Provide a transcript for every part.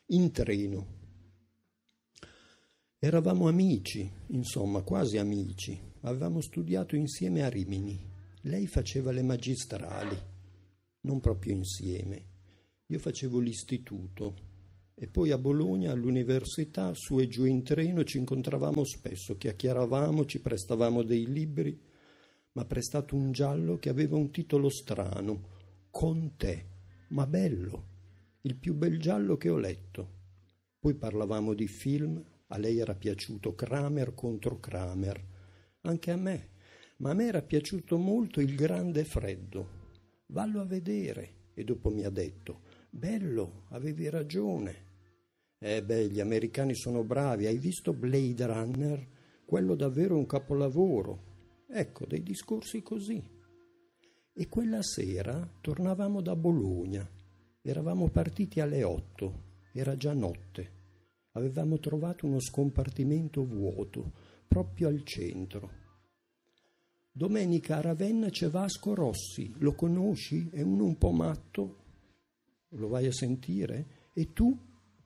in treno. Eravamo amici, insomma, quasi amici. Avevamo studiato insieme a Rimini. Lei faceva le magistrali, non proprio insieme. Io facevo l'istituto e poi a Bologna, all'università, su e giù in treno, ci incontravamo spesso, chiacchieravamo, ci prestavamo dei libri. M'ha prestato un giallo che aveva un titolo strano, Con te, ma bello, il più bel giallo che ho letto. Poi parlavamo di film, a lei era piaciuto Kramer contro Kramer, anche a me, ma a me era piaciuto molto Il Grande Freddo. Vallo a vedere. E dopo mi ha detto, bello, avevi ragione. Gli americani sono bravi, hai visto Blade Runner? Quello davvero è un capolavoro. Ecco, dei discorsi così. E quella sera tornavamo da Bologna. Eravamo partiti alle 8, era già notte. Avevamo trovato uno scompartimento vuoto, proprio al centro. Domenica a Ravenna c'è Vasco Rossi, lo conosci? È uno un po' matto. Lo vai a sentire? E tu?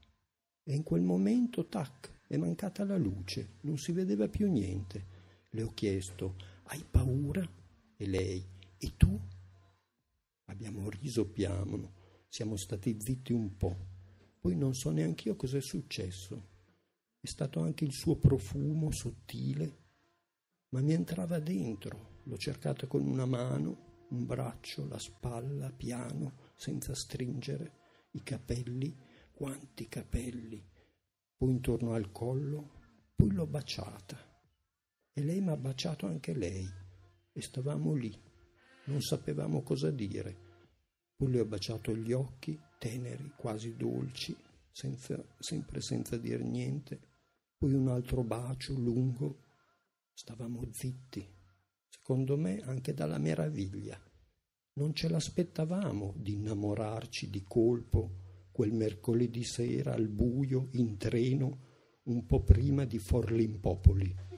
E in quel momento, tac, è mancata la luce, non si vedeva più niente. Le ho chiesto, hai paura? E lei, e tu? Abbiamo riso piano, siamo stati zitti un po'. Poi non so neanche io cosa è successo. È stato anche il suo profumo sottile, ma mi entrava dentro. L'ho cercata con una mano, un braccio, la spalla, piano, senza stringere, i capelli, quanti capelli, poi intorno al collo, poi l'ho baciata. E lei mi ha baciato anche lei, e stavamo lì, non sapevamo cosa dire. Poi le ho baciato gli occhi, teneri, quasi dolci, sempre senza dir niente. Poi un altro bacio lungo. Stavamo zitti, secondo me anche dalla meraviglia. Non ce l'aspettavamo di innamorarci di colpo quel mercoledì sera al buio in treno, un po' prima di Forlimpopoli.